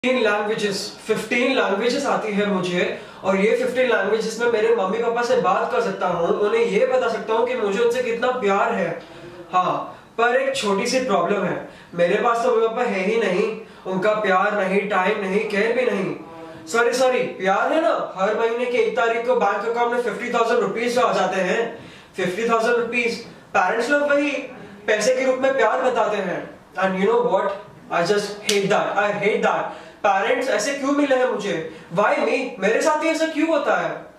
15 languages आती है मुझे, और ये 15 लैंग्वेजेस में मेरे मम्मी पापा से बात कर सकता हूँ, उन्हें ये बता सकता हूँ कि मुझे उनसे कितना प्यार है। हाँ, पर एक छोटी सी प्रॉब्लम है, मेरे पास तो मम्मी पापा है ही नहीं, उनका प्यार नहीं, टाइम नहीं, केयर भी नहीं। सॉरी, प्यार है ना, हर महीने की 1 तारीख को बैंक अकाउंट में 50,000 रुपीज आ जाते हैं। 50,000 रुपीज पेरेंट्स लोग वही पैसे के रूप में प्यार बताते हैं। And you know what, I just hate that. Parents ऐसे क्यों मिले हैं मुझे? Why me? मेरे साथ ही ऐसा क्यों होता है?